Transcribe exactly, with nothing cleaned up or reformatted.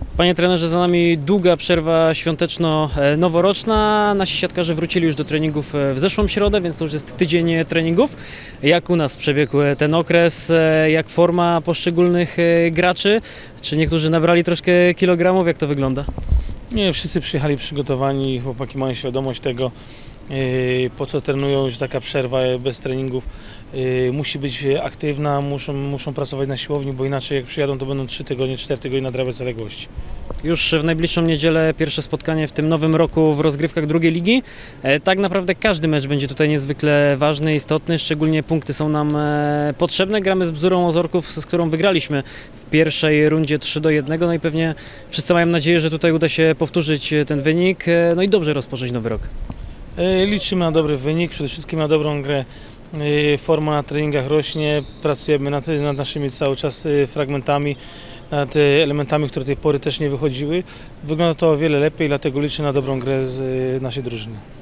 Panie trenerze, za nami długa przerwa świąteczno-noworoczna. Nasi siatkarze wrócili już do treningów w zeszłą środę, więc to już jest tydzień treningów. Jak u nas przebiegł ten okres? Jak forma poszczególnych graczy? Czy niektórzy nabrali troszkę kilogramów? Jak to wygląda? Nie, wszyscy przyjechali przygotowani, chłopaki mają świadomość tego, po co trenują, że taka przerwa bez treningów musi być aktywna, muszą, muszą pracować na siłowni, bo inaczej jak przyjadą, to będą trzy tygodnie, cztery tygodnie nadrabiać zaległości. Już w najbliższą niedzielę pierwsze spotkanie w tym nowym roku w rozgrywkach drugiej ligi. Tak naprawdę każdy mecz będzie tutaj niezwykle ważny, istotny, szczególnie punkty są nam potrzebne. Gramy z Bzurą Ozorków, z którą wygraliśmy w pierwszej rundzie trzy do jednego, no i pewnie wszyscy mają nadzieję, że tutaj uda się powtórzyć ten wynik, no i dobrze rozpocząć nowy rok. Liczymy na dobry wynik, przede wszystkim na dobrą grę. Forma na treningach rośnie, pracujemy nad, nad naszymi cały czas fragmentami, nad elementami, które do tej pory też nie wychodziły. Wygląda to o wiele lepiej, dlatego liczę na dobrą grę z naszej drużyny.